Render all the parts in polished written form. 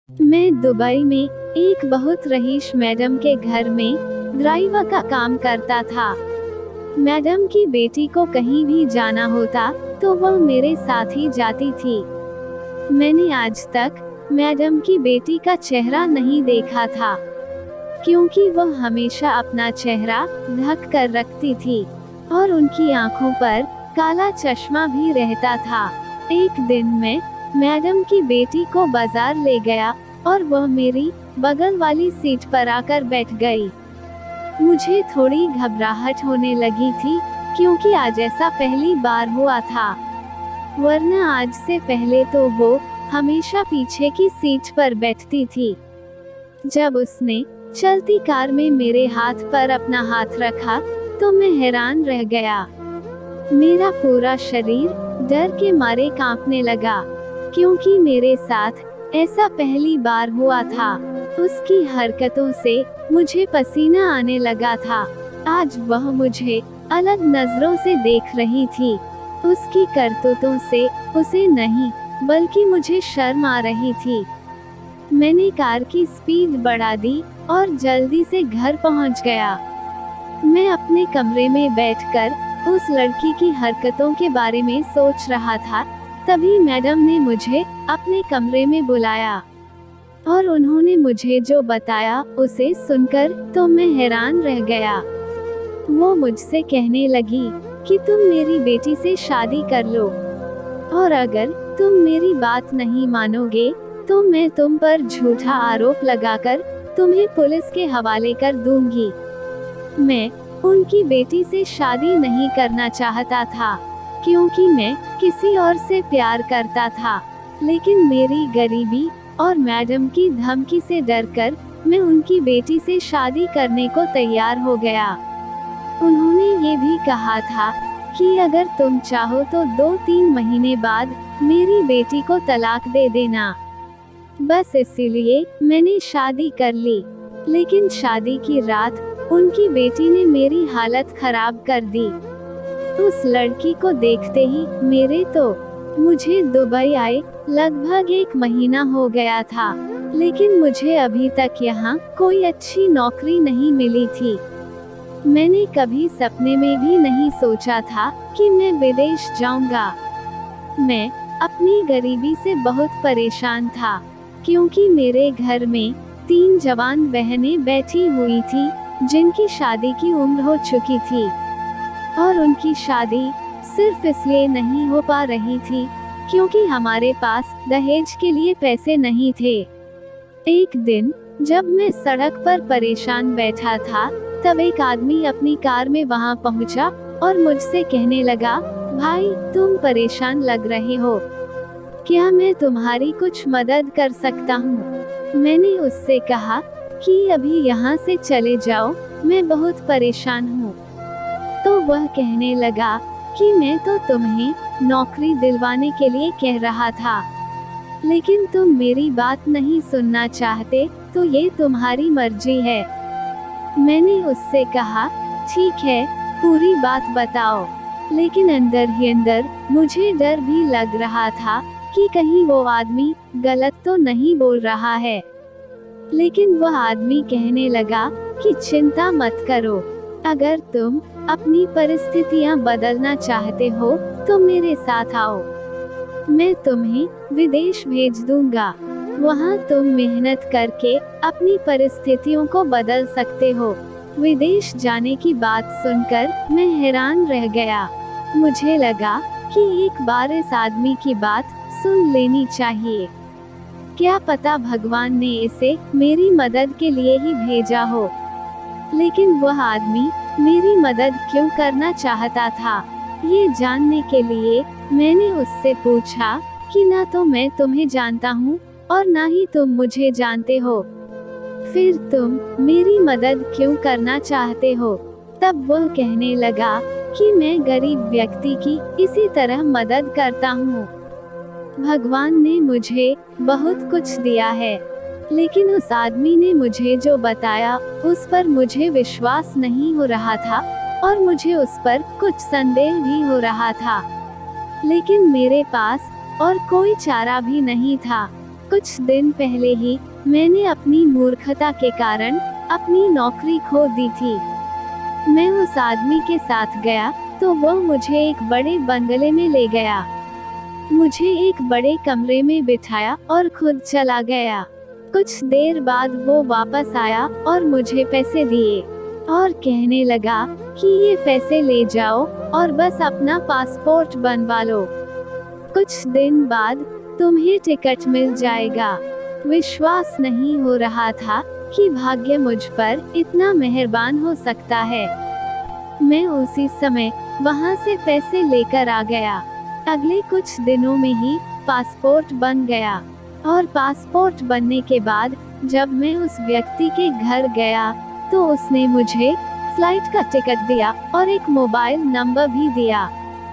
मैं दुबई में एक बहुत रईस मैडम के घर में ड्राइवर का काम करता था। मैडम की बेटी को कहीं भी जाना होता तो वह मेरे साथ ही जाती थी। मैंने आज तक मैडम की बेटी का चेहरा नहीं देखा था, क्योंकि वह हमेशा अपना चेहरा ढक कर रखती थी और उनकी आंखों पर काला चश्मा भी रहता था। एक दिन मैं मैडम की बेटी को बाजार ले गया और वह मेरी बगल वाली सीट पर आकर बैठ गई। मुझे थोड़ी घबराहट होने लगी थी, क्योंकि आज ऐसा पहली बार हुआ था, वरना आज से पहले तो वो हमेशा पीछे की सीट पर बैठती थी। जब उसने चलती कार में मेरे हाथ पर अपना हाथ रखा तो मैं हैरान रह गया। मेरा पूरा शरीर डर के मारे कांपने लगा, क्योंकि मेरे साथ ऐसा पहली बार हुआ था। उसकी हरकतों से मुझे पसीना आने लगा था। आज वह मुझे अलग नजरों से देख रही थी। उसकी करतूतों से उसे नहीं, बल्कि मुझे शर्म आ रही थी। मैंने कार की स्पीड बढ़ा दी और जल्दी से घर पहुंच गया। मैं अपने कमरे में बैठकर उस लड़की की हरकतों के बारे में सोच रहा था। तभी मैडम ने मुझे अपने कमरे में बुलाया और उन्होंने मुझे जो बताया उसे सुनकर तो मैं हैरान रह गया। वो मुझसे कहने लगी कि तुम मेरी बेटी से शादी कर लो, और अगर तुम मेरी बात नहीं मानोगे तो मैं तुम पर झूठा आरोप लगाकर तुम्हें पुलिस के हवाले कर दूंगी। मैं उनकी बेटी से शादी नहीं करना चाहता था, क्योंकि मैं किसी और से प्यार करता था, लेकिन मेरी गरीबी और मैडम की धमकी से डरकर मैं उनकी बेटी से शादी करने को तैयार हो गया। उन्होंने ये भी कहा था कि अगर तुम चाहो तो 2-3 महीने बाद मेरी बेटी को तलाक दे देना। बस इसीलिए मैंने शादी कर ली। लेकिन शादी की रात उनकी बेटी ने मेरी हालत खराब कर दी। उस लड़की को देखते ही मुझे दुबई आए लगभग 1 महीना हो गया था, लेकिन मुझे अभी तक यहाँ कोई अच्छी नौकरी नहीं मिली थी। मैंने कभी सपने में भी नहीं सोचा था कि मैं विदेश जाऊंगा। मैं अपनी गरीबी से बहुत परेशान था, क्योंकि मेरे घर में 3 जवान बहनें बैठी हुई थी, जिनकी शादी की उम्र हो चुकी थी, और उनकी शादी सिर्फ इसलिए नहीं हो पा रही थी क्योंकि हमारे पास दहेज के लिए पैसे नहीं थे। एक दिन जब मैं सड़क पर परेशान बैठा था, तब एक आदमी अपनी कार में वहां पहुंचा और मुझसे कहने लगा, भाई तुम परेशान लग रहे हो, क्या मैं तुम्हारी कुछ मदद कर सकता हूँ? मैंने उससे कहा कि अभी यहाँ से चले जाओ, मैं बहुत परेशान हूँ। तो वह कहने लगा कि मैं तो तुम्हें नौकरी दिलवाने के लिए कह रहा था, लेकिन तुम मेरी बात नहीं सुनना चाहते तो ये तुम्हारी मर्जी है। मैंने उससे कहा, ठीक है, पूरी बात बताओ। लेकिन अंदर ही अंदर मुझे डर भी लग रहा था कि कहीं वो आदमी गलत तो नहीं बोल रहा है। लेकिन वह आदमी कहने लगा कि चिंता मत करो, अगर तुम अपनी परिस्थितियां बदलना चाहते हो तो मेरे साथ आओ, मैं तुम्हें विदेश भेज दूंगा। वहां तुम मेहनत करके अपनी परिस्थितियों को बदल सकते हो। विदेश जाने की बात सुनकर मैं हैरान रह गया। मुझे लगा कि एक बार इस आदमी की बात सुन लेनी चाहिए। क्या पता भगवान ने इसे मेरी मदद के लिए ही भेजा हो। लेकिन वह आदमी मेरी मदद क्यों करना चाहता था, ये जानने के लिए मैंने उससे पूछा कि ना तो मैं तुम्हें जानता हूँ और ना ही तुम मुझे जानते हो, फिर तुम मेरी मदद क्यों करना चाहते हो? तब वह कहने लगा कि मैं गरीब व्यक्ति की इसी तरह मदद करता हूँ। भगवान ने मुझे बहुत कुछ दिया है, लेकिन उस आदमी ने मुझे जो बताया उस पर मुझे विश्वास नहीं हो रहा था और मुझे उस पर कुछ संदेह भी हो रहा था। लेकिन मेरे पास और कोई चारा भी नहीं था। कुछ दिन पहले ही मैंने अपनी मूर्खता के कारण अपनी नौकरी खो दी थी। मैं उस आदमी के साथ गया तो वो मुझे एक बड़े बंगले में ले गया, मुझे एक बड़े कमरे में बिठाया और खुद चला गया। कुछ देर बाद वो वापस आया और मुझे पैसे दिए और कहने लगा कि ये पैसे ले जाओ और बस अपना पासपोर्ट बनवा लो, कुछ दिन बाद तुम्हें टिकट मिल जाएगा। विश्वास नहीं हो रहा था कि भाग्य मुझ पर इतना मेहरबान हो सकता है। मैं उसी समय वहां से पैसे लेकर आ गया। अगले कुछ दिनों में ही पासपोर्ट बन गया और पासपोर्ट बनने के बाद जब मैं उस व्यक्ति के घर गया तो उसने मुझे फ्लाइट का टिकट दिया और एक मोबाइल नंबर भी दिया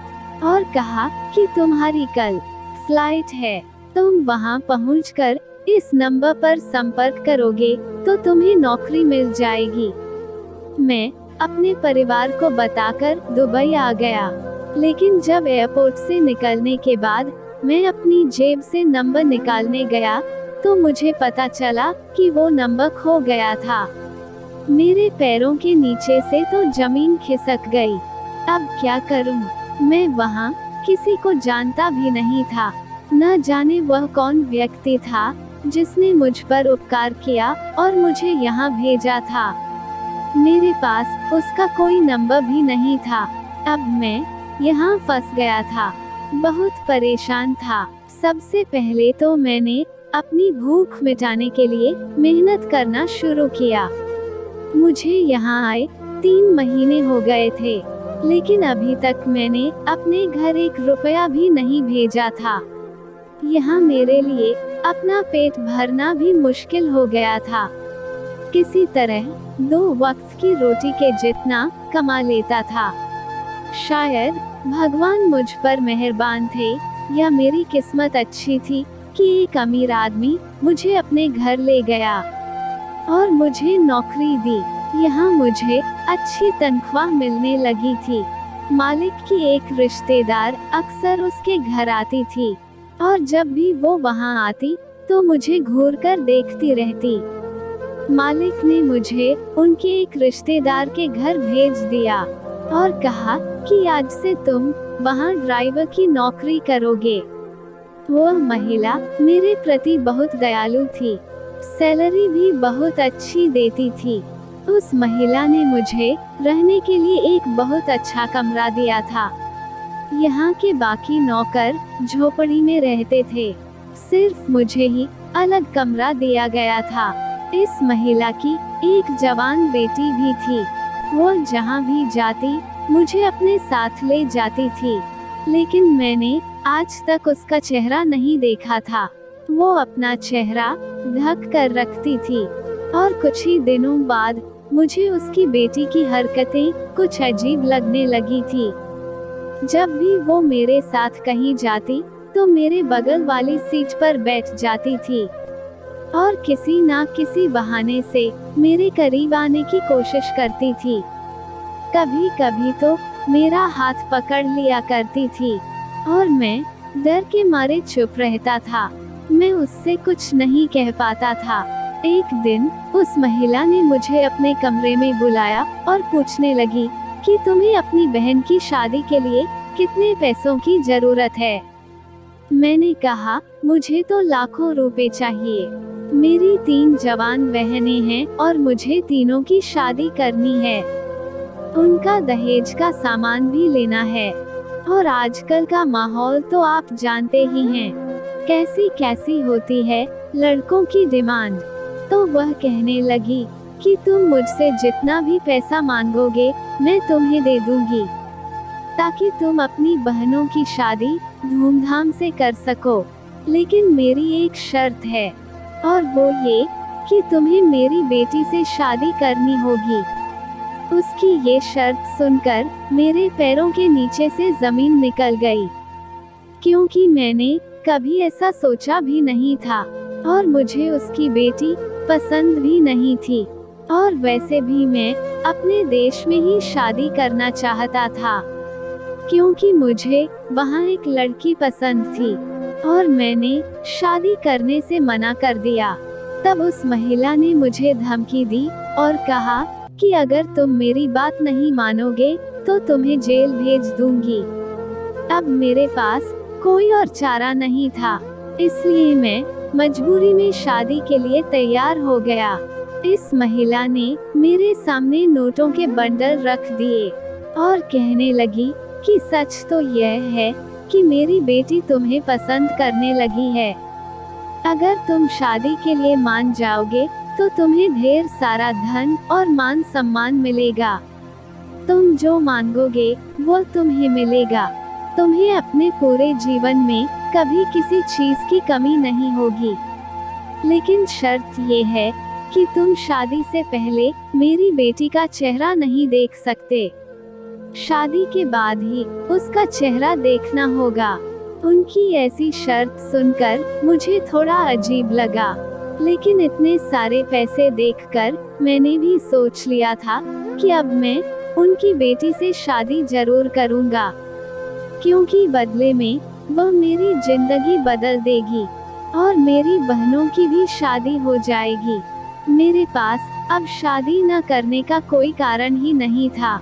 और कहा कि तुम्हारी कल फ्लाइट है, तुम वहां पहुंचकर इस नंबर पर संपर्क करोगे तो तुम्हें नौकरी मिल जाएगी। मैं अपने परिवार को बताकर दुबई आ गया, लेकिन जब एयरपोर्ट से निकलने के बाद मैं अपनी जेब से नंबर निकालने गया तो मुझे पता चला कि वो नंबर खो गया था। मेरे पैरों के नीचे से तो जमीन खिसक गई। अब क्या करूं? मैं वहां किसी को जानता भी नहीं था, न जाने वह कौन व्यक्ति था जिसने मुझ पर उपकार किया और मुझे यहाँ भेजा था। मेरे पास उसका कोई नंबर भी नहीं था। अब मैं यहाँ फंस गया था, बहुत परेशान था। सबसे पहले तो मैंने अपनी भूख मिटाने के लिए मेहनत करना शुरू किया। मुझे यहाँ आए 3 महीने हो गए थे, लेकिन अभी तक मैंने अपने घर 1 रुपया भी नहीं भेजा था। यहाँ मेरे लिए अपना पेट भरना भी मुश्किल हो गया था। किसी तरह 2 वक्त की रोटी के जितना कमा लेता था। शायद भगवान मुझ पर मेहरबान थे या मेरी किस्मत अच्छी थी कि एक अमीर आदमी मुझे अपने घर ले गया और मुझे नौकरी दी। यहाँ मुझे अच्छी तनख्वाह मिलने लगी थी। मालिक की एक रिश्तेदार अक्सर उसके घर आती थी और जब भी वो वहाँ आती तो मुझे घूरकर देखती रहती। मालिक ने मुझे उनके एक रिश्तेदार के घर भेज दिया और कहा कि आज से तुम वहाँ ड्राइवर की नौकरी करोगे। वह महिला मेरे प्रति बहुत दयालु थी, सैलरी भी बहुत अच्छी देती थी। उस महिला ने मुझे रहने के लिए एक बहुत अच्छा कमरा दिया था। यहाँ के बाकी नौकर झोपड़ी में रहते थे, सिर्फ मुझे ही अलग कमरा दिया गया था। इस महिला की एक जवान बेटी भी थी। वो जहाँ भी जाती मुझे अपने साथ ले जाती थी, लेकिन मैंने आज तक उसका चेहरा नहीं देखा था। वो अपना चेहरा ढक कर रखती थी और कुछ ही दिनों बाद मुझे उसकी बेटी की हरकतें कुछ अजीब लगने लगी थी। जब भी वो मेरे साथ कहीं जाती तो मेरे बगल वाली सीट पर बैठ जाती थी और किसी ना किसी बहाने से मेरे करीब आने की कोशिश करती थी। कभी कभी तो मेरा हाथ पकड़ लिया करती थी और मैं डर के मारे चुप रहता था। मैं उससे कुछ नहीं कह पाता था। एक दिन उस महिला ने मुझे अपने कमरे में बुलाया और पूछने लगी कि तुम्हें अपनी बहन की शादी के लिए कितने पैसों की जरूरत है। मैंने कहा मुझे तो लाखों रुपए चाहिए। मेरी 3 जवान बहनें हैं और मुझे तीनों की शादी करनी है। उनका दहेज का सामान भी लेना है और आजकल का माहौल तो आप जानते ही हैं, कैसी कैसी होती है लड़कों की डिमांड। तो वह कहने लगी कि तुम मुझसे जितना भी पैसा मांगोगे मैं तुम्हें दे दूंगी, ताकि तुम अपनी बहनों की शादी धूमधाम से कर सको। लेकिन मेरी एक शर्त है और वो ये कि तुम्हें मेरी बेटी से शादी करनी होगी। उसकी ये शर्त सुनकर मेरे पैरों के नीचे से जमीन निकल गई, क्योंकि मैंने कभी ऐसा सोचा भी नहीं था और मुझे उसकी बेटी पसंद भी नहीं थी और वैसे भी मैं अपने देश में ही शादी करना चाहता था, क्योंकि मुझे वहाँ एक लड़की पसंद थी। और मैंने शादी करने से मना कर दिया। तब उस महिला ने मुझे धमकी दी और कहा कि अगर तुम मेरी बात नहीं मानोगे तो तुम्हें जेल भेज दूंगी। अब मेरे पास कोई और चारा नहीं था, इसलिए मैं मजबूरी में शादी के लिए तैयार हो गया। इस महिला ने मेरे सामने नोटों के बंडल रख दिए और कहने लगी कि सच तो यह है कि मेरी बेटी तुम्हें पसंद करने लगी है। अगर तुम शादी के लिए मान जाओगे तो तुम्हें ढेर सारा धन और मान सम्मान मिलेगा। तुम जो मांगोगे वो तुम्हें मिलेगा। तुम्हें अपने पूरे जीवन में कभी किसी चीज की कमी नहीं होगी। लेकिन शर्त ये है कि तुम शादी से पहले मेरी बेटी का चेहरा नहीं देख सकते। शादी के बाद ही उसका चेहरा देखना होगा। उनकी ऐसी शर्त सुनकर मुझे थोड़ा अजीब लगा, लेकिन इतने सारे पैसे देखकर मैंने भी सोच लिया था कि अब मैं उनकी बेटी से शादी जरूर करूंगा, क्योंकि बदले में वह मेरी जिंदगी बदल देगी और मेरी बहनों की भी शादी हो जाएगी। मेरे पास अब शादी न करने का कोई कारण ही नहीं था।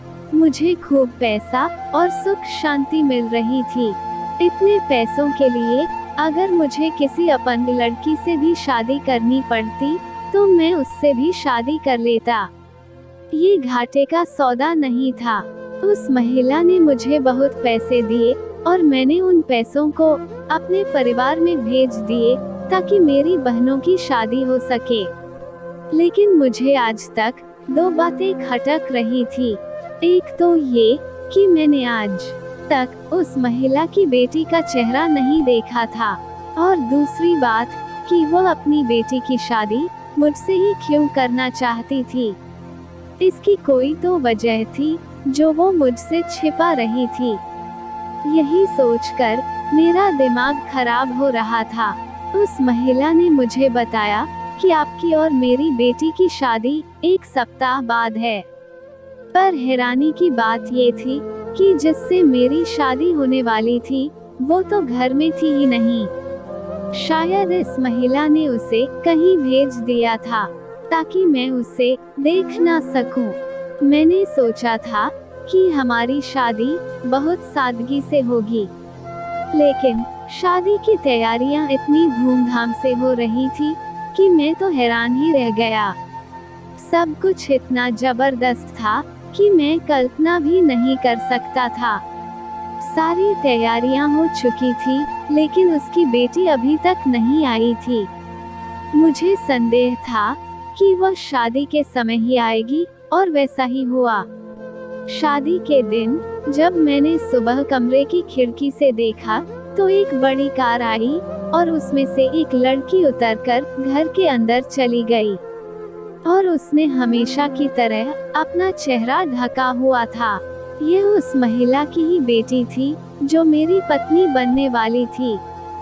मुझे खूब पैसा और सुख शांति मिल रही थी। इतने पैसों के लिए अगर मुझे किसी अपंग लड़की से भी शादी करनी पड़ती तो मैं उससे भी शादी कर लेता। ये घाटे का सौदा नहीं था। उस महिला ने मुझे बहुत पैसे दिए और मैंने उन पैसों को अपने परिवार में भेज दिए ताकि मेरी बहनों की शादी हो सके। लेकिन मुझे आज तक दो बातें खटक रही थी। एक तो ये कि मैंने आज तक उस महिला की बेटी का चेहरा नहीं देखा था, और दूसरी बात कि वह अपनी बेटी की शादी मुझसे ही क्यों करना चाहती थी। इसकी कोई तो वजह थी जो वो मुझसे छिपा रही थी। यही सोचकर मेरा दिमाग खराब हो रहा था। उस महिला ने मुझे बताया कि आपकी और मेरी बेटी की शादी 1 सप्ताह बाद है। पर हैरानी की बात ये थी कि जिससे मेरी शादी होने वाली थी वो तो घर में थी ही नहीं। शायद इस महिला ने उसे कहीं भेज दिया था ताकि मैं उसे देख ना सकूं। मैंने सोचा था कि हमारी शादी बहुत सादगी से होगी, लेकिन शादी की तैयारियां इतनी धूमधाम से हो रही थी कि मैं तो हैरान ही रह गया। सब कुछ इतना जबरदस्त था कि मैं कल्पना भी नहीं कर सकता था। सारी तैयारियां हो चुकी थी, लेकिन उसकी बेटी अभी तक नहीं आई थी। मुझे संदेह था कि वह शादी के समय ही आएगी, और वैसा ही हुआ। शादी के दिन जब मैंने सुबह कमरे की खिड़की से देखा तो एक बड़ी कार आई और उसमें से एक लड़की उतरकर घर के अंदर चली गई, और उसने हमेशा की तरह अपना चेहरा ढका हुआ था। यह उस महिला की ही बेटी थी जो मेरी पत्नी बनने वाली थी।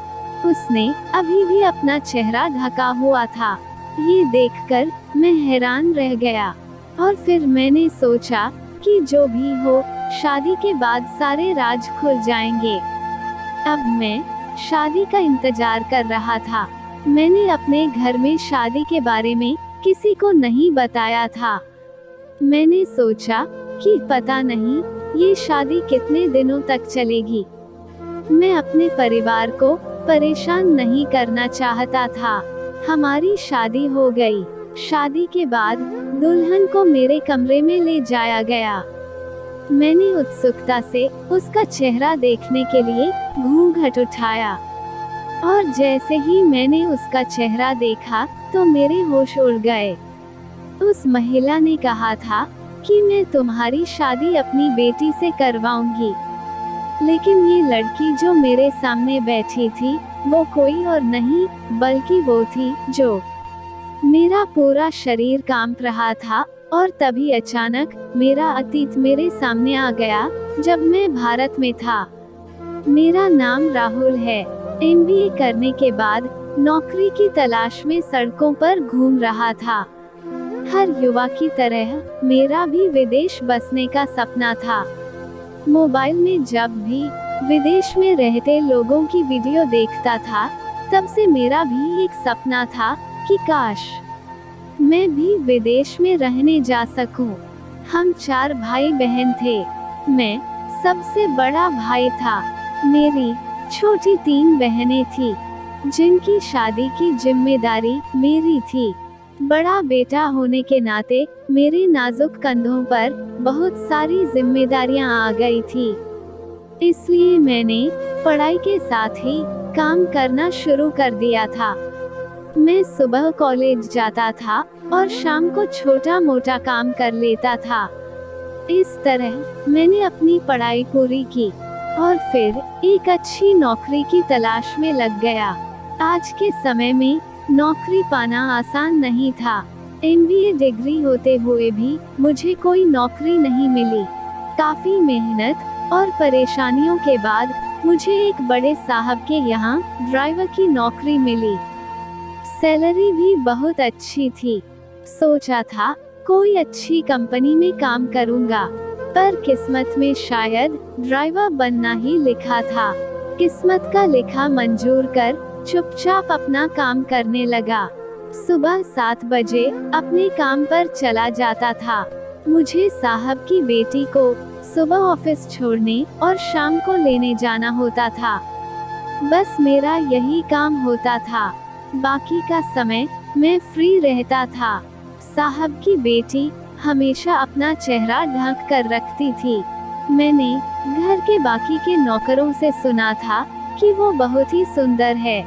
उसने अभी भी अपना चेहरा ढका हुआ था। ये देखकर मैं हैरान रह गया, और फिर मैंने सोचा कि जो भी हो, शादी के बाद सारे राज खुल जाएंगे। अब मैं शादी का इंतजार कर रहा था। मैंने अपने घर में शादी के बारे में किसी को नहीं बताया था। मैंने सोचा कि पता नहीं ये शादी कितने दिनों तक चलेगी। मैं अपने परिवार को परेशान नहीं करना चाहता था। हमारी शादी हो गई। शादी के बाद दुल्हन को मेरे कमरे में ले जाया गया। मैंने उत्सुकता से उसका चेहरा देखने के लिए घूंघट उठाया, और जैसे ही मैंने उसका चेहरा देखा तो मेरे होश उड़ गए। उस महिला ने कहा था कि मैं तुम्हारी शादी अपनी बेटी से करवाऊंगी, लेकिन ये लड़की जो मेरे सामने बैठी थी वो कोई और नहीं बल्कि वो थी जो मेरा पूरा शरीर कांप रहा था। और तभी अचानक मेरा अतीत मेरे सामने आ गया जब मैं भारत में था। मेरा नाम राहुल है। MBA करने के बाद नौकरी की तलाश में सड़कों पर घूम रहा था। हर युवा की तरह मेरा भी विदेश बसने का सपना था। मोबाइल में जब भी विदेश में रहते लोगों की वीडियो देखता था, तब से मेरा भी एक सपना था कि काश मैं भी विदेश में रहने जा सकूं। हम 4 भाई बहन थे। मैं सबसे बड़ा भाई था। मेरी छोटी 3 बहनें थी, जिनकी शादी की जिम्मेदारी मेरी थी। बड़ा बेटा होने के नाते मेरे नाजुक कंधों पर बहुत सारी जिम्मेदारियां आ गई थी। इसलिए मैंने पढ़ाई के साथ ही काम करना शुरू कर दिया था। मैं सुबह कॉलेज जाता था और शाम को छोटा मोटा काम कर लेता था। इस तरह मैंने अपनी पढ़ाई पूरी की और फिर एक अच्छी नौकरी की तलाश में लग गया। आज के समय में नौकरी पाना आसान नहीं था। MBA डिग्री होते हुए भी मुझे कोई नौकरी नहीं मिली। काफी मेहनत और परेशानियों के बाद मुझे एक बड़े साहब के यहाँ ड्राइवर की नौकरी मिली। सैलरी भी बहुत अच्छी थी। सोचा था कोई अच्छी कंपनी में काम करूंगा, पर किस्मत में शायद ड्राइवर बनना ही लिखा था। किस्मत का लिखा मंजूर कर चुपचाप अपना काम करने लगा। सुबह 7 बजे अपने काम पर चला जाता था। मुझे साहब की बेटी को सुबह ऑफिस छोड़ने और शाम को लेने जाना होता था। बस मेरा यही काम होता था। बाकी का समय मैं फ्री रहता था। साहब की बेटी हमेशा अपना चेहरा ढक कर रखती थी। मैंने घर के बाकी के नौकरों से सुना था कि वो बहुत ही सुंदर है,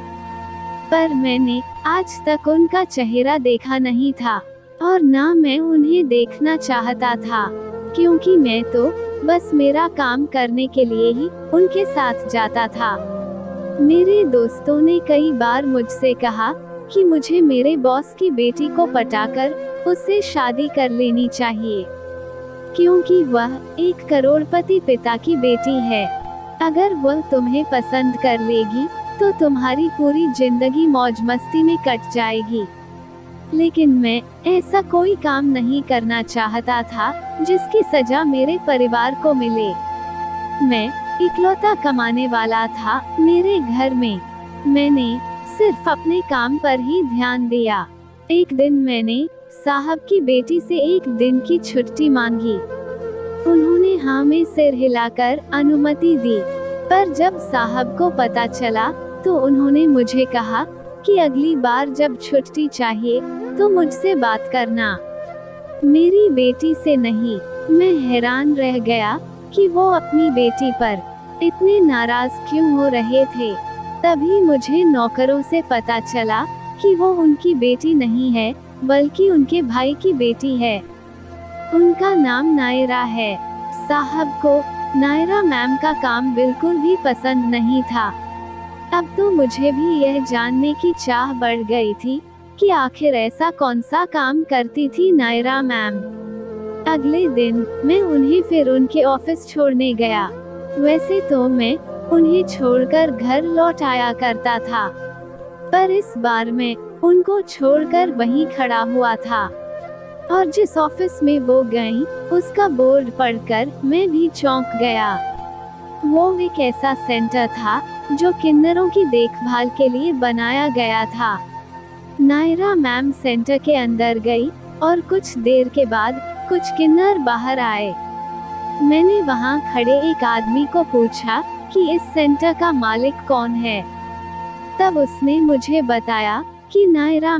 पर मैंने आज तक उनका चेहरा देखा नहीं था और ना मैं उन्हें देखना चाहता था, क्योंकि मैं तो बस मेरा काम करने के लिए ही उनके साथ जाता था। मेरे दोस्तों ने कई बार मुझसे कहा कि मुझे मेरे बॉस की बेटी को पटाकर उससे शादी कर लेनी चाहिए, क्योंकि वह 1 करोड़पति पिता की बेटी है। अगर वह तुम्हें पसंद कर लेगी तो तुम्हारी पूरी जिंदगी मौज मस्ती में कट जाएगी। लेकिन मैं ऐसा कोई काम नहीं करना चाहता था जिसकी सजा मेरे परिवार को मिले। मैं इकलौता कमाने वाला था मेरे घर में। मैंने सिर्फ अपने काम पर ही ध्यान दिया। एक दिन मैंने साहब की बेटी से 1 दिन की छुट्टी मांगी। उन्होंने हाँ में सिर हिलाकर अनुमति दी, पर जब साहब को पता चला तो उन्होंने मुझे कहा कि अगली बार जब छुट्टी चाहिए तो मुझसे बात करना, मेरी बेटी से नहीं। मैं हैरान रह गया कि वो अपनी बेटी पर इतने नाराज क्यों हो रहे थे। तभी मुझे नौकरों से पता चला कि वो उनकी बेटी नहीं है, बल्कि उनके भाई की बेटी है। उनका नाम नायरा है। साहब को नायरा मैम का काम बिल्कुल भी पसंद नहीं था। अब तो मुझे भी यह जानने की चाह बढ़ गई थी कि आखिर ऐसा कौन सा काम करती थी नायरा मैम। अगले दिन मैं उन्हें फिर उनके ऑफिस छोड़ने गया। वैसे तो मैं उन्हें छोड़कर घर लौट आया करता था, पर इस बार मैं उनको छोड़कर वहीं खड़ा हुआ था और जिस ऑफिस में वो गईं, उसका बोर्ड पढ़कर मैं भी चौंक गया। वो एक ऐसा सेंटर था जो किन्नरों की देखभाल के लिए बनाया गया था। नायरा मैम सेंटर के अंदर गई और कुछ देर के बाद कुछ किन्नर बाहर आए। मैंने वहां खड़े एक आदमी को पूछा कि इस सेंटर का मालिक कौन है। तब उसने मुझे बताया कि नायरा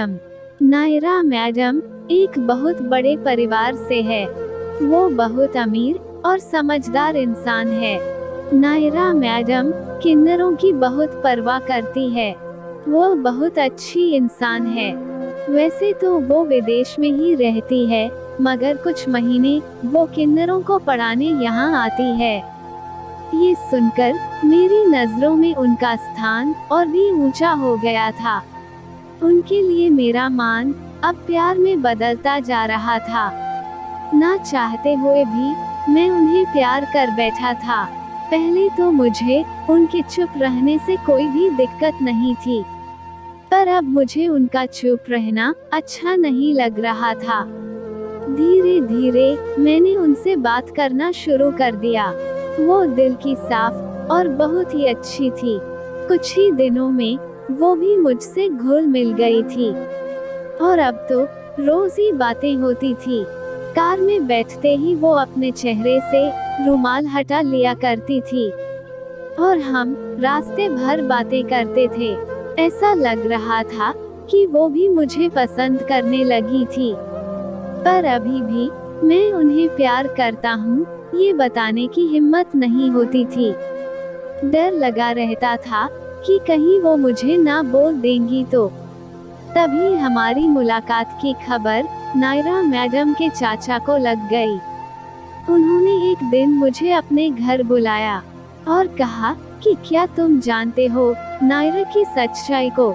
मैडम एक बहुत बड़े परिवार से है। वो बहुत अमीर और समझदार इंसान है। नायरा मैडम किन्नरों की बहुत परवाह करती है। वो बहुत अच्छी इंसान है। वैसे तो वो विदेश में ही रहती है, मगर कुछ महीने वो किन्नरों को पढ़ाने यहाँ आती है। ये सुनकर मेरी नजरों में उनका स्थान और भी ऊंचा हो गया था। उनके लिए मेरा मान अब प्यार में बदलता जा रहा था। ना चाहते हुए भी मैं उन्हें प्यार कर बैठा था। पहले तो मुझे उनके चुप रहने से कोई भी दिक्कत नहीं थी, पर अब मुझे उनका चुप रहना अच्छा नहीं लग रहा था। धीरे धीरे मैंने उनसे बात करना शुरू कर दिया। वो दिल की साफ और बहुत ही अच्छी थी। कुछ ही दिनों में वो भी मुझसे घुल मिल गई थी और अब तो रोज ही बातें होती थी। कार में बैठते ही वो अपने चेहरे से रुमाल हटा लिया करती थी और हम रास्ते भर बातें करते थे। ऐसा लग रहा था कि वो भी मुझे पसंद करने लगी थी, पर अभी भी मैं उन्हें प्यार करता हूँ ये बताने की हिम्मत नहीं होती थी। डर लगा रहता था कि कहीं वो मुझे ना बोल देंगी तो। तभी हमारी मुलाकात की खबर नायरा मैडम के चाचा को लग गई। उन्होंने एक दिन मुझे अपने घर बुलाया और कहा कि क्या तुम जानते हो नायरा की सच्चाई को?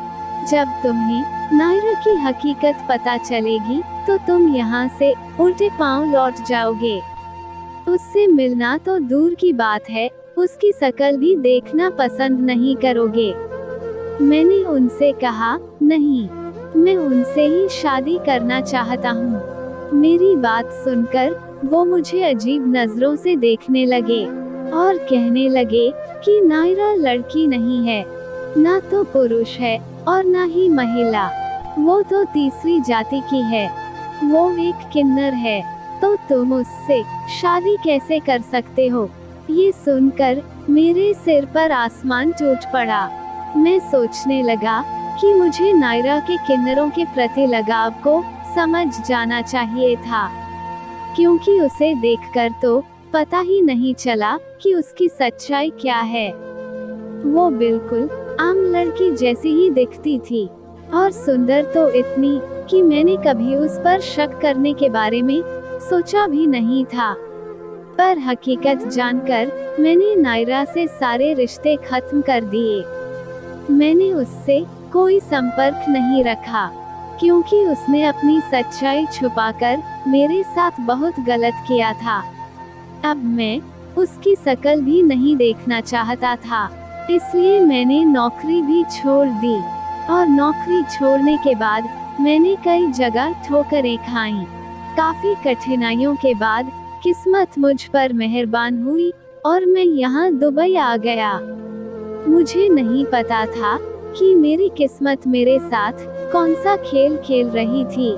जब तुम्हें नायरा की हकीकत पता चलेगी तो तुम यहाँ से उल्टे पांव लौट जाओगे। उससे मिलना तो दूर की बात है, उसकी शक्ल भी देखना पसंद नहीं करोगे। मैंने उनसे कहा, नहीं, मैं उनसे ही शादी करना चाहता हूँ। मेरी बात सुनकर वो मुझे अजीब नजरों से देखने लगे और कहने लगे कि नायरा लड़की नहीं है, ना तो पुरुष है और ना ही महिला, वो तो तीसरी जाति की है, वो एक किन्नर है, तो तुम उससे शादी कैसे कर सकते हो? ये सुनकर मेरे सिर पर आसमान टूट पड़ा। मैं सोचने लगा कि मुझे नायरा के किन्नरों के प्रति लगाव को समझ जाना चाहिए था, क्योंकि उसे देखकर तो पता ही नहीं चला कि उसकी सच्चाई क्या है। वो बिल्कुल आम लड़की जैसी ही दिखती थी और सुंदर तो इतनी कि मैंने कभी उस पर शक करने के बारे में सोचा भी नहीं था। पर हकीकत जानकर मैंने नायरा से सारे रिश्ते खत्म कर दिए। मैंने उससे कोई संपर्क नहीं रखा, क्योंकि उसने अपनी सच्चाई छुपाकर मेरे साथ बहुत गलत किया था। अब मैं उसकी शक्ल भी नहीं देखना चाहता था, इसलिए मैंने नौकरी भी छोड़ दी और नौकरी छोड़ने के बाद मैंने कई जगह ठोकरें खाईं। काफी कठिनाइयों के बाद किस्मत मुझ पर मेहरबान हुई और मैं यहाँ दुबई आ गया। मुझे नहीं पता था कि मेरी किस्मत मेरे साथ कौन सा खेल खेल रही थी।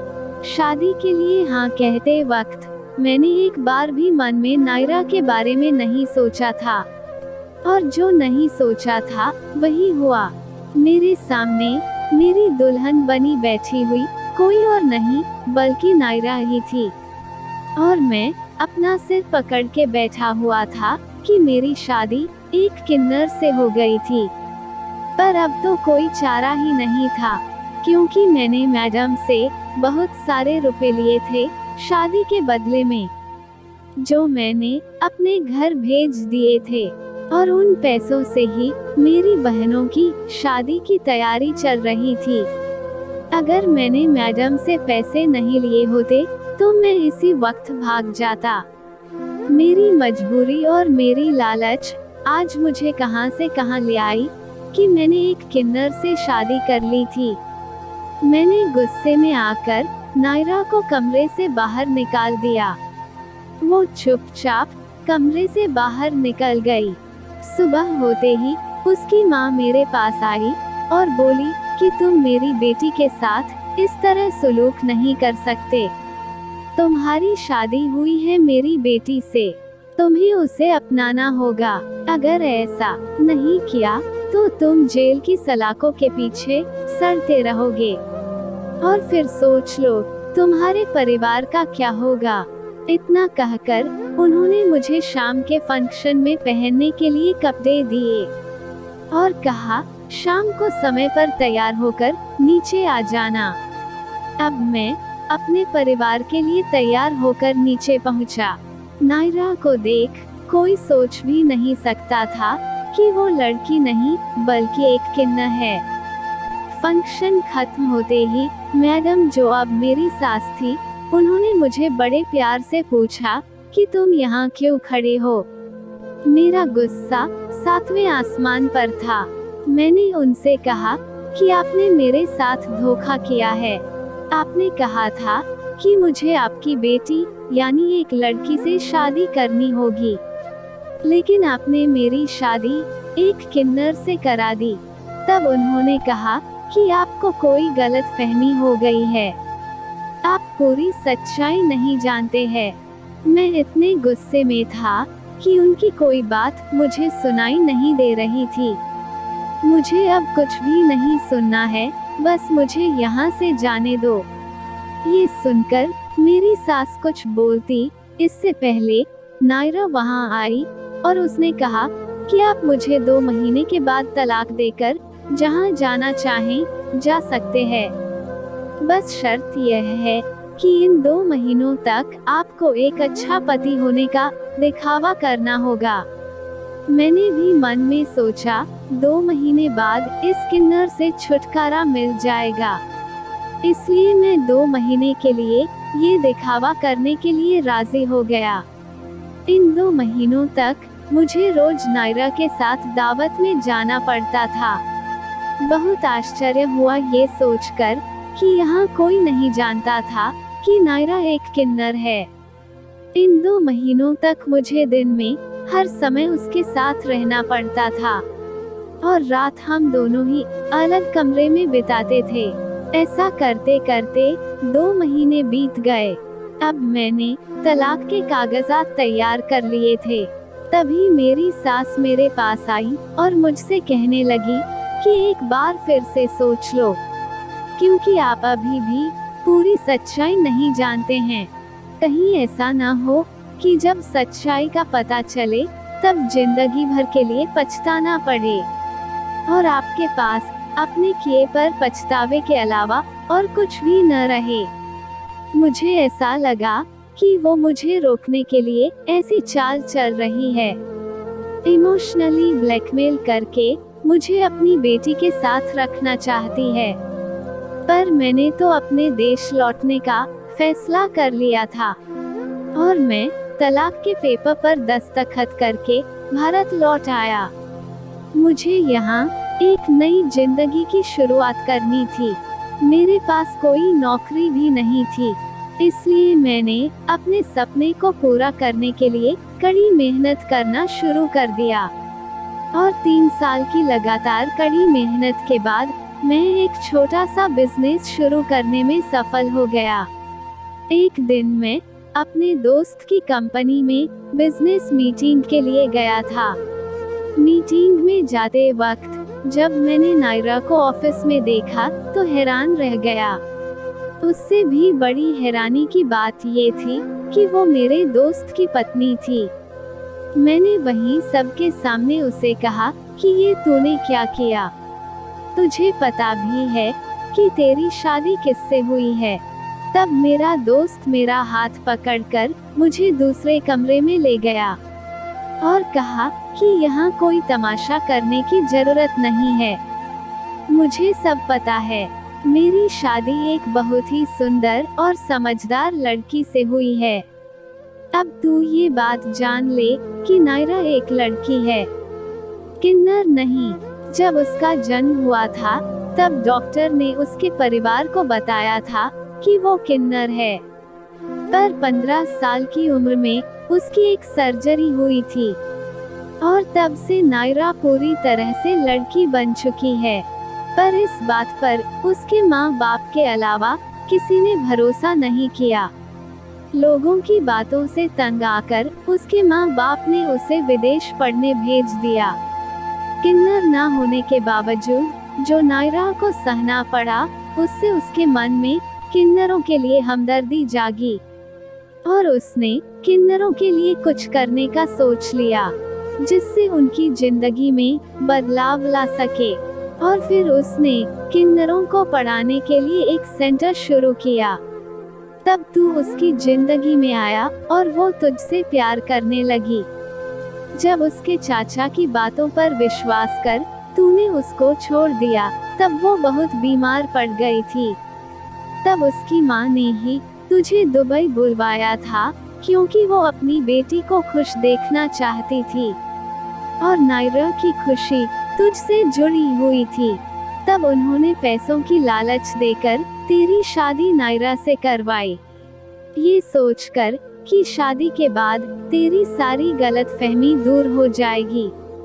शादी के लिए हाँ कहते वक्त मैंने एक बार भी मन में नायरा के बारे में नहीं सोचा था, और जो नहीं सोचा था वही हुआ। मेरे सामने मेरी दुल्हन बनी बैठी हुई कोई और नहीं बल्कि नायरा ही थी, और मैं अपना सिर पकड़ के बैठा हुआ था कि मेरी शादी एक किन्नर से हो गई थी। पर अब तो कोई चारा ही नहीं था, क्योंकि मैंने मैडम से बहुत सारे रुपए लिए थे शादी के बदले में, जो मैंने अपने घर भेज दिए थे, और उन पैसों से ही मेरी बहनों की शादी की तैयारी चल रही थी। अगर मैंने मैडम से पैसे नहीं लिए होते तो मैं इसी वक्त भाग जाता। मेरी मजबूरी और मेरी लालच आज मुझे कहां से कहां ले आई कि मैंने एक किन्नर से शादी कर ली थी। मैंने गुस्से में आकर नायरा को कमरे से बाहर निकाल दिया। वो चुपचाप कमरे से बाहर निकल गई। सुबह होते ही उसकी माँ मेरे पास आई और बोली कि तुम मेरी बेटी के साथ इस तरह सलूक नहीं कर सकते। तुम्हारी शादी हुई है मेरी बेटी से, तुम्हें उसे अपनाना होगा। अगर ऐसा नहीं किया तो तुम जेल की सलाखों के पीछे सड़ते रहोगे, और फिर सोच लो तुम्हारे परिवार का क्या होगा। इतना कहकर उन्होंने मुझे शाम के फंक्शन में पहनने के लिए कपड़े दिए और कहा, शाम को समय पर तैयार होकर नीचे आ जाना। अब मैं अपने परिवार के लिए तैयार होकर नीचे पहुंचा। नायरा को देख कोई सोच भी नहीं सकता था कि वो लड़की नहीं बल्कि एक किन्नर है। फंक्शन खत्म होते ही मैडम, जो अब मेरी सास थी, उन्होंने मुझे बड़े प्यार से पूछा कि तुम यहाँ क्यों खड़े हो। मेरा गुस्सा सातवें आसमान पर था। मैंने उनसे कहा कि आपने मेरे साथ धोखा किया है। आपने कहा था कि मुझे आपकी बेटी यानी एक लड़की से शादी करनी होगी। लेकिन आपने मेरी शादी एक किन्नर से करा दी। तब उन्होंने कहा कि आपको कोई गलतफहमी हो गई है, आप पूरी सच्चाई नहीं जानते हैं। मैं इतने गुस्से में था कि उनकी कोई बात मुझे सुनाई नहीं दे रही थी। मुझे अब कुछ भी नहीं सुनना है, बस मुझे यहाँ से जाने दो। ये सुनकर मेरी सास कुछ बोलती इससे पहले नायरा वहाँ आई और उसने कहा कि आप मुझे 2 महीने के बाद तलाक देकर जहाँ जाना चाहें जा सकते हैं। बस शर्त यह है कि इन 2 महीनों तक आपको एक अच्छा पति होने का दिखावा करना होगा। मैंने भी मन में सोचा 2 महीने बाद इस किन्नर से छुटकारा मिल जाएगा, इसलिए मैं 2 महीने के लिए ये दिखावा करने के लिए राजी हो गया। इन 2 महीनों तक मुझे रोज नायरा के साथ दावत में जाना पड़ता था। बहुत आश्चर्य हुआ ये सोचकर कि यहाँ कोई नहीं जानता था कि नायरा एक किन्नर है। इन 2 महीनों तक मुझे दिन में हर समय उसके साथ रहना पड़ता था और रात हम दोनों ही अलग कमरे में बिताते थे। ऐसा करते करते 2 महीने बीत गए। अब मैंने तलाक के कागजात तैयार कर लिए थे। तभी मेरी सास मेरे पास आई और मुझसे कहने लगी कि एक बार फिर से सोच लो, क्योंकि आप अभी भी पूरी सच्चाई नहीं जानते हैं। कहीं ऐसा ना हो कि जब सच्चाई का पता चले तब जिंदगी भर के लिए पछताना पड़े और आपके पास अपने किए पर पछतावे के अलावा और कुछ भी न रहे। मुझे ऐसा लगा कि वो मुझे रोकने के लिए ऐसी चाल चल रही है, इमोशनली ब्लैकमेल करके मुझे अपनी बेटी के साथ रखना चाहती है। पर मैंने तो अपने देश लौटने का फैसला कर लिया था और मैं तलाक के पेपर पर दस्तखत करके भारत लौट आया। मुझे यहाँ एक नई जिंदगी की शुरुआत करनी थी। मेरे पास कोई नौकरी भी नहीं थी, इसलिए मैंने अपने सपने को पूरा करने के लिए कड़ी मेहनत करना शुरू कर दिया और 3 साल की लगातार कड़ी मेहनत के बाद मैं एक छोटा सा बिजनेस शुरू करने में सफल हो गया। एक दिन मैं अपने दोस्त की कंपनी में बिजनेस मीटिंग के लिए गया था। मीटिंग में जाते वक्त जब मैंने नायरा को ऑफिस में देखा तो हैरान रह गया। उससे भी बड़ी हैरानी की बात ये थी कि वो मेरे दोस्त की पत्नी थी। मैंने वहीं सबके सामने उसे कहा कि ये तूने क्या किया? तुझे पता भी है कि तेरी शादी किससे हुई है? तब मेरा दोस्त मेरा हाथ पकड़कर मुझे दूसरे कमरे में ले गया और कहा कि यहाँ कोई तमाशा करने की जरूरत नहीं है। मुझे सब पता है। मेरी शादी एक बहुत ही सुंदर और समझदार लड़की से हुई है। अब तू ये बात जान ले कि नायरा एक लड़की है, किन्नर नहीं। जब उसका जन्म हुआ था तब डॉक्टर ने उसके परिवार को बताया था कि वो किन्नर है, पर 15 साल की उम्र में उसकी एक सर्जरी हुई थी और तब से नायरा पूरी तरह से लड़की बन चुकी है। पर इस बात पर उसके माँ बाप के अलावा किसी ने भरोसा नहीं किया। लोगों की बातों से तंग आकर उसके माँ बाप ने उसे विदेश पढ़ने भेज दिया। किन्नर ना होने के बावजूद जो नायरा को सहना पड़ा, उससे उसके मन में किन्नरों के लिए हमदर्दी जागी और उसने किन्नरों के लिए कुछ करने का सोच लिया जिससे उनकी जिंदगी में बदलाव ला सके। और फिर उसने किन्नरों को पढ़ाने के लिए एक सेंटर शुरू किया। तब तू उसकी जिंदगी में आया और वो तुझसे प्यार करने लगी। जब उसके चाचा की बातों पर विश्वास कर तूने उसको छोड़ दिया, तब वो बहुत बीमार पड़ गई थी। तब उसकी माँ ने ही तुझे दुबई बुलवाया था क्योंकि वो अपनी बेटी को खुश देखना चाहती थी और नायरा की खुशी तुझसे जुड़ी हुई थी। तब उन्होंने पैसों की लालच देकर तेरी शादी नायरा से करवाई, ये सोचकर कि शादी के बाद तेरी सारी गलतफहमी दूर हो जाएगी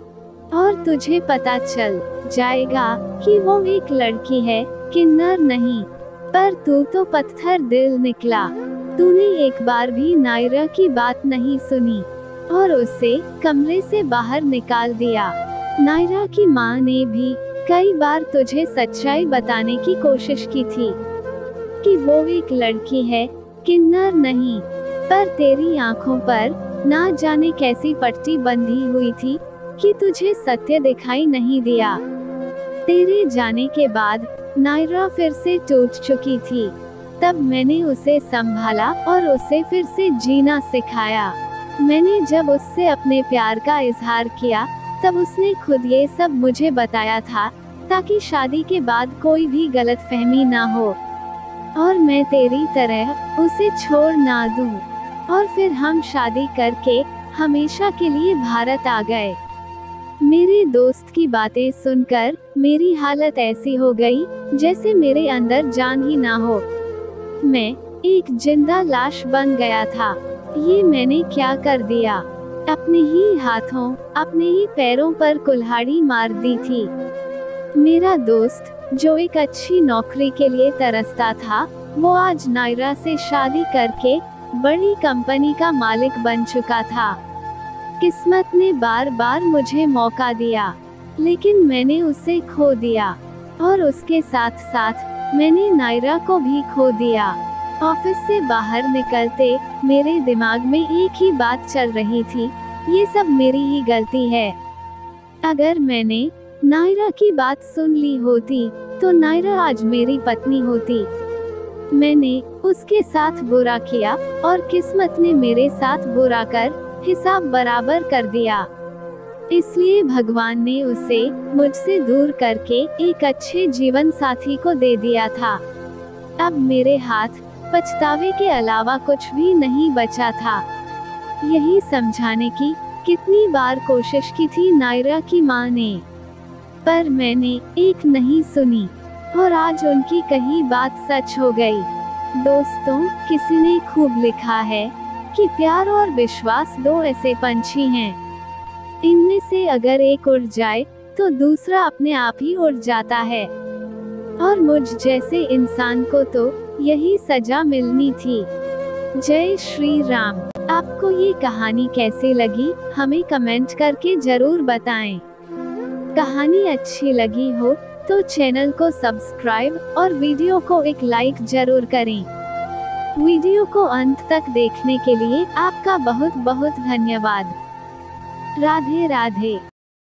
और तुझे पता चल जाएगा कि वो एक लड़की है, किन्नर नहीं। पर तू तो पत्थर दिल निकला। तूने एक बार भी नायरा की बात नहीं सुनी और उसे कमरे से बाहर निकाल दिया। नायरा की माँ ने भी कई बार तुझे सच्चाई बताने की कोशिश की थी कि वो एक लड़की है, किन्नर नहीं। पर तेरी आंखों पर ना जाने कैसी पट्टी बंधी हुई थी कि तुझे सत्य दिखाई नहीं दिया। तेरे जाने के बाद नायरा फिर से टूट चुकी थी। तब मैंने उसे संभाला और उसे फिर से जीना सिखाया। मैंने जब उससे अपने प्यार का इजहार किया तब उसने खुद ये सब मुझे बताया था, ताकि शादी के बाद कोई भी गलतफहमी ना हो और मैं तेरी तरह उसे छोड़ ना दूं। और फिर हम शादी करके हमेशा के लिए भारत आ गए। मेरे दोस्त की बातें सुनकर मेरी हालत ऐसी हो गई जैसे मेरे अंदर जान ही ना हो। मैं एक जिंदा लाश बन गया था। ये मैंने क्या कर दिया? अपने ही हाथों, अपने ही पैरों पर कुल्हाड़ी मार दी थी। मेरा दोस्त जो एक अच्छी नौकरी के लिए तरसता था, वो आज नायरा से शादी करके बड़ी कंपनी का मालिक बन चुका था। किस्मत ने बार बार मुझे मौका दिया, लेकिन मैंने उसे खो दिया और उसके साथ साथ मैंने नायरा को भी खो दिया। ऑफिस से बाहर निकलते मेरे दिमाग में एक ही बात चल रही थी, ये सब मेरी ही गलती है। अगर मैंने नायरा की बात सुन ली होती तो नायरा आज मेरी पत्नी होती। मैंने उसके साथ बुरा किया और किस्मत ने मेरे साथ बुरा कर हिसाब बराबर कर दिया। इसलिए भगवान ने उसे मुझसे दूर करके एक अच्छे जीवन साथी को दे दिया था। अब मेरे हाथ पछतावे के अलावा कुछ भी नहीं बचा था। यही समझाने की कितनी बार कोशिश की थी नायरा की माँ ने, पर मैंने एक नहीं सुनी और आज उनकी कही बात सच हो गई। दोस्तों, किसी ने खूब लिखा है कि प्यार और विश्वास दो ऐसे पंछी हैं, इनमें से अगर एक उड़ जाए तो दूसरा अपने आप ही उड़ जाता है। और मुझ जैसे इंसान को तो यही सजा मिलनी थी। जय श्री राम। आपको ये कहानी कैसी लगी हमें कमेंट करके जरूर बताएं। कहानी अच्छी लगी हो तो चैनल को सब्सक्राइब और वीडियो को एक लाइक जरूर करें। वीडियो को अंत तक देखने के लिए आपका बहुत बहुत धन्यवाद। राधे राधे।